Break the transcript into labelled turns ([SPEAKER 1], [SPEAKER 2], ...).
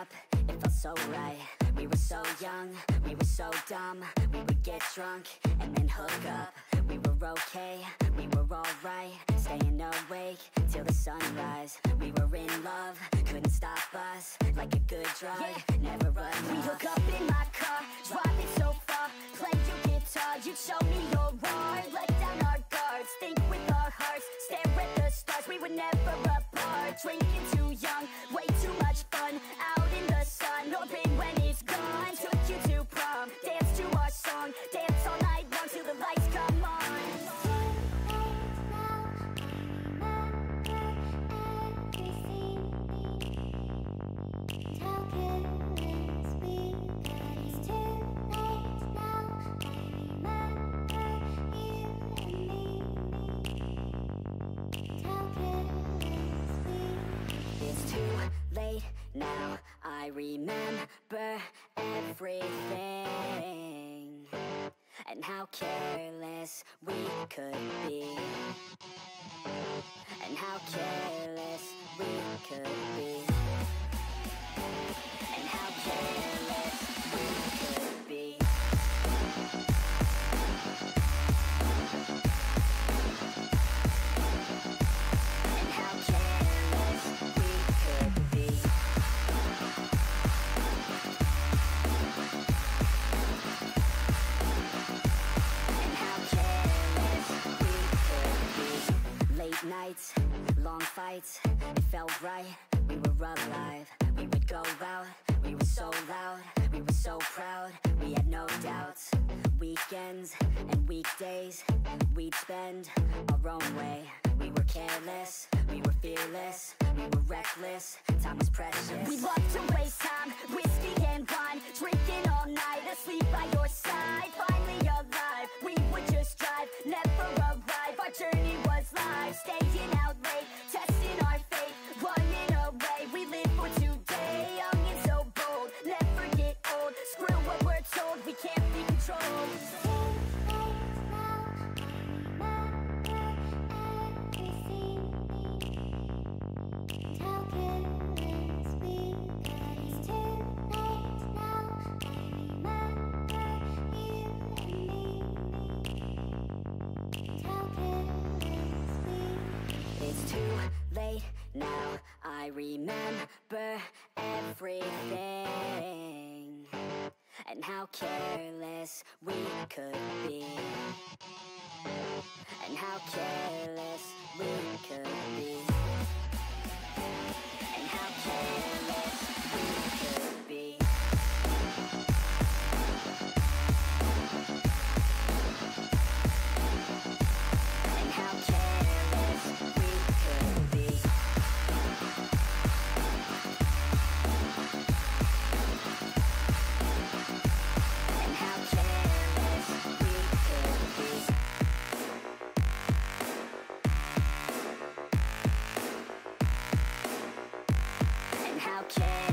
[SPEAKER 1] up, it felt so right. We were so young, we were so dumb. We would get drunk and then hook up. We were okay, we were alright, staying awake till the sunrise. We were in love, couldn't stop us, like a good drug, never enough.
[SPEAKER 2] We hook up in my car, driving so far, play your guitar, you'd show me your art. Let down our guards, think with our hearts, stare at the stars, we were never apart. Drinking too young, way too much fun, out in the sun, no pain when it's gone. Took you to prom, dance to our song, dance all night long till the lights come on.
[SPEAKER 1] Late now, I remember everything, and how careless we could be, and how careless we could be, and how careless we could be. Nights, long fights, it felt right, we were alive. We would go out, we were so loud, we were so proud, we had no doubts. Weekends and weekdays, we'd spend our own way. We were careless, we were fearless, we were reckless, time was precious.
[SPEAKER 2] We loved to waste time, whiskey and wine, drinking all night, asleep by your side. Finally alive, we would just drive, never arrive, our journey was live. Staying out late, testing our fate, running away, we live for today. Young and so bold, never get old, screw what we're told, we can't be controlled.
[SPEAKER 1] Late now, I remember everything, and how careless we could be, and how careless we could be, and how careless we could be. And how careless we could be. And how careless we could be. And how careless